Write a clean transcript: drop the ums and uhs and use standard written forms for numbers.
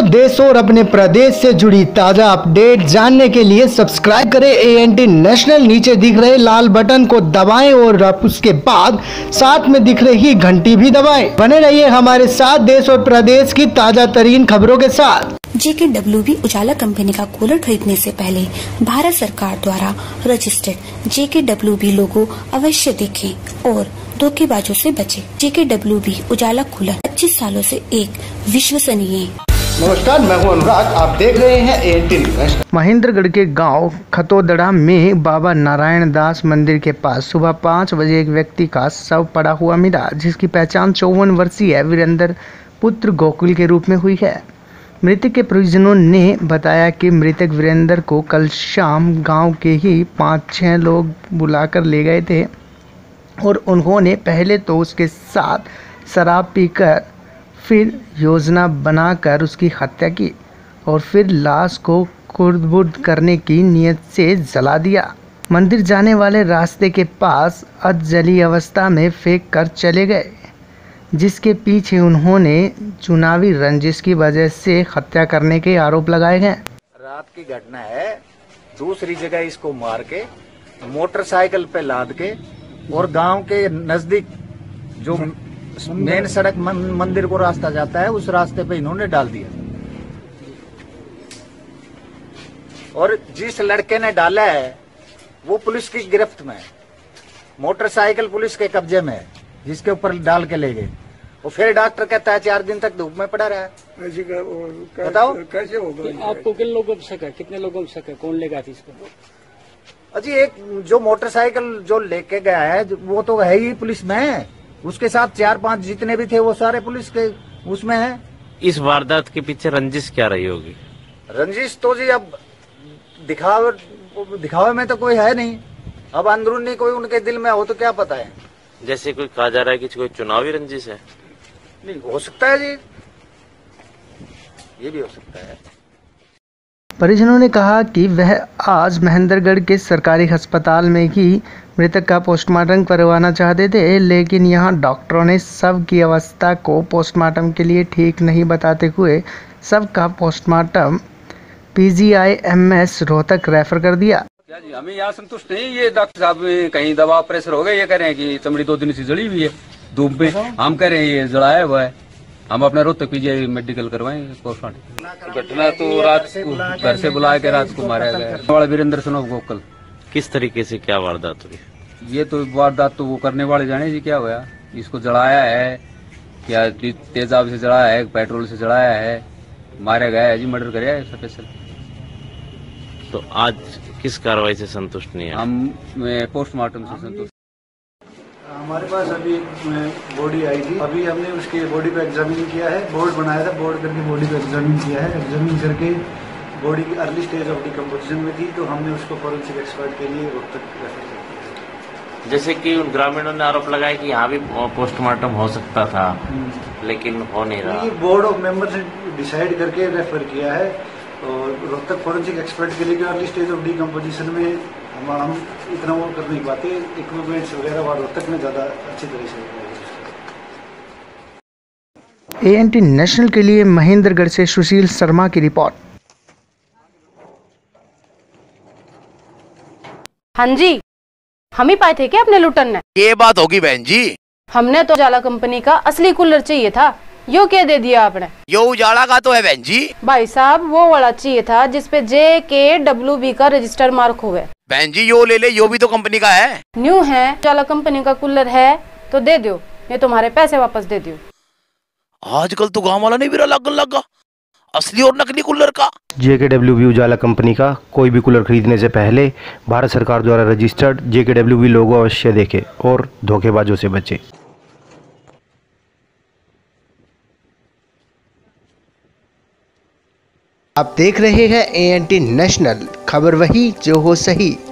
दोस्तों, देश और अपने प्रदेश से जुड़ी ताजा अपडेट जानने के लिए सब्सक्राइब करें एएनटी नेशनल। नीचे दिख रहे लाल बटन को दबाएं और उसके बाद साथ में दिख रही घंटी भी दबाएं। बने रहिए हमारे साथ देश और प्रदेश की ताजा तरीन खबरों के साथ। JKW उजाला कंपनी का कूलर खरीदने से पहले भारत सरकार द्वारा रजिस्टर्ड JKW लोगो अवश्य देखें और धोखेबाजों से बचें। JKW उजाला कूलर 25 सालों से एक विश्वसनीय। नमस्कार, मैं हूं अनुराग, आप देख रहे हैं एएनटी नेशनल। महेंद्रगढ़ के गांव खतोदड़ा में बाबा नारायण दास मंदिर के पास सुबह 5 बजे एक व्यक्ति का शव पड़ा हुआ मिला, जिसकी पहचान 54 वर्षीय वीरेंद्र पुत्र गोकुल के रूप में हुई है। मृतक के परिजनों ने बताया कि मृतक वीरेंद्र को कल शाम गांव के ही 5-6 लोग बुलाकर ले गए थे और उन्होंने पहले तो उसके साथ शराब पीकर फिर योजना बनाकर उसकी हत्या की और फिर लाश को खुर्द-बुर्द करने की नीयत से जला दिया। मंदिर जाने वाले रास्ते के पास अधजली अवस्था में फेंक कर चले गए, जिसके पीछे उन्होंने चुनावी रंजिश की वजह से हत्या करने के आरोप लगाए गए। रात की घटना है, दूसरी जगह इसको मार के मोटरसाइकिल पे लाद के और गांव के नजदीक जो मेन सड़क मंदिर को रास्ता जाता है उस रास्ते पे इन्होंने डाल दिया। और जिस लड़के ने डाला है वो पुलिस की गिरफ्त में है। मोटरसाइकिल पुलिस के कब्जे में है, जिसके ऊपर डाल के ले गए। और फिर डॉक्टर कहता है 4 दिन तक धूप में पड़ा रहा है। बताओ कैसे होगा? आपको किन लोगों को शक है? कितने लोगों को शक है? कौन लेगा थी इसको? अजी एक जो मोटरसाइकिल जो लेके गया है वो तो है ही पुलिस में, उसके साथ 4-5 जितने भी थे वो सारे पुलिस के उसमें है। इस वारदात के पीछे रंजिश क्या रही होगी? रंजिश तो जी अब दिखावे में तो कोई है नहीं, अब अंदरूनी कोई उनके दिल में हो तो क्या पता है। जैसे कोई कहा जा रहा है कि कोई चुनावी रंजिश है। नहीं हो सकता है जी, ये भी हो सकता है। परिजनों ने कहा कि वह आज महेंद्रगढ़ के सरकारी अस्पताल में ही मृतक का पोस्टमार्टम करवाना चाहते थे, लेकिन यहां डॉक्टरों ने शव की अवस्था को पोस्टमार्टम के लिए ठीक नहीं बताते हुए शव का पोस्टमार्टम PGIMS रोहतक रेफर कर दिया। क्या जी, हमें यहाँ संतुष्ट नहीं। ये डॉक्टर साहब कहीं दवा प्रेशर हो गया, ये कह रहे हैं कि चमड़ी 2 दिन से जली हुई है धूप में। हम कह रहे हैं ये जलाया हुआ है, हम अपना रोहतक PGI मेडिकल करवाएंगे पोस्टमार्टम। घटना तो रात को घर से बुला के रात को मारा गया वीरेंद्र सिंह गोकुल। किस तरीके से क्या वारदात हुई? ये तो वारदात तो वो करने वाले जाने जी क्या हुआ। इसको जलाया है, क्या तेजाब से जलाया है, पेट्रोल से जलाया है, मारा गया है जी, मर्डर कराया है स्पेशल। तो आज किस कार्रवाई से संतुष्ट नहीं है? हम पोस्टमार्टम से संतुष्ट। हमारे पास अभी बॉडी आई थी, अभी हमने उसकी बॉडी पे एग्जामिन किया है। बोर्ड बनाया था, बोर्ड करके बॉडी पे एग्जामिन किया है। एग्जामिन करके बॉडी की अर्ली स्टेज ऑफ डिकम्पोजिशन में थी, तो हमने उसको फॉरेंसिक एक्सपर्ट के लिए रोहतक रेफर किया। जैसे कि उन ग्रामीणों ने आरोप लगाया कि यहाँ भी पोस्टमार्टम हो सकता था, लेकिन हो नहीं रहा। बोर्ड ऑफ मेंबर्स ने डिसाइड करके रेफर किया है और रोहतक फॉरेंसिक एक्सपर्ट के लिए अर्ली स्टेज ऑफ डिकम्पोजिशन में हम इतना वो कर नहीं पाते। इक्विपमेंट्स वगैरह वहाँ रोहतक में ज़्यादा अच्छी तरह से। एएनटी नेशनल के लिए महेंद्रगढ़ से सुशील शर्मा की रिपोर्ट। हाँ जी, हम ही पाए थे क्या अपने लुटन ने? ये बात होगी बहन जी। हमने तो उजाला कंपनी का असली कूलर चाहिए था, यो क्या दे दिया आपने? यो उजाला का तो है बहन जी। भाई साहब वो वाला चाहिए था जिसपे JKW का रजिस्टर मार्क हुए। बहन जी यो ले ले, यो भी तो कंपनी का है। न्यू है, उजाला कंपनी का कूलर है तो दे दो, नहीं तुम्हारे पैसे वापस दे दो। आजकल तो गाँव वाला नहीं भी लगा असली और नकली कूलर का। JKW उजाला कंपनी का कोई भी कूलर खरीदने से पहले भारत सरकार द्वारा रजिस्टर्ड JKW लोगो अवश्य देखें और धोखेबाजों से बचे। आप देख रहे हैं एएनटी नेशनल, खबर वही जो हो सही।